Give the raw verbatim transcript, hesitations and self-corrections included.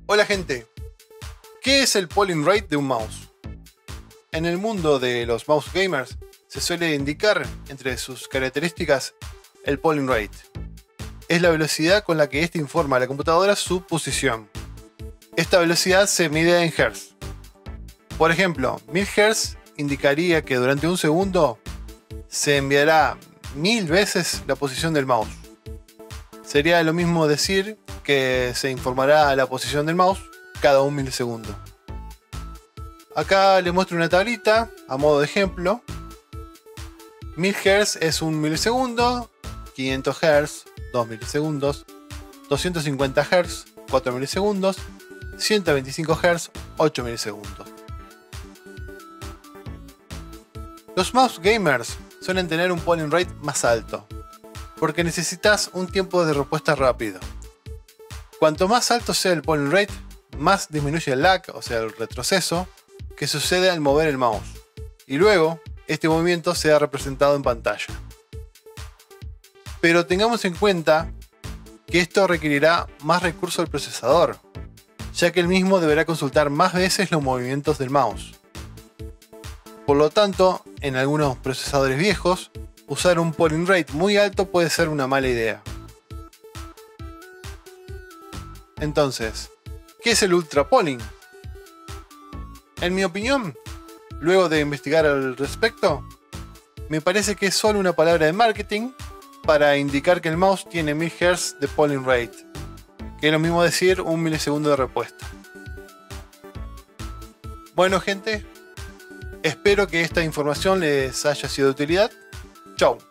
Hola gente, ¿qué es el polling rate de un mouse? En el mundo de los mouse gamers se suele indicar entre sus características el polling rate. Es la velocidad con la que éste informa a la computadora su posición. Esta velocidad se mide en hertz. Por ejemplo, mil hertz indicaría que durante un segundo se enviará mil veces la posición del mouse. Sería lo mismo decir que se informará la posición del mouse cada un milisegundo. Acá les muestro una tablita a modo de ejemplo. mil hertz es un milisegundo, quinientos hertz dos milisegundos, doscientos cincuenta hertz cuatro milisegundos, ciento veinticinco hertz ocho milisegundos. Los mouse gamers suelen tener un polling rate más alto, porque necesitas un tiempo de respuesta rápido. Cuanto más alto sea el polling rate, más disminuye el lag, o sea el retroceso, que sucede al mover el mouse, y luego este movimiento sea representado en pantalla. Pero tengamos en cuenta que esto requerirá más recursos del procesador, ya que el mismo deberá consultar más veces los movimientos del mouse. Por lo tanto, en algunos procesadores viejos, usar un polling rate muy alto puede ser una mala idea. Entonces, ¿qué es el ultra polling? En mi opinión, luego de investigar al respecto, me parece que es solo una palabra de marketing para indicar que el mouse tiene mil hertz de polling rate, que es lo mismo decir un milisegundo de respuesta. Bueno gente, espero que esta información les haya sido de utilidad. Chau.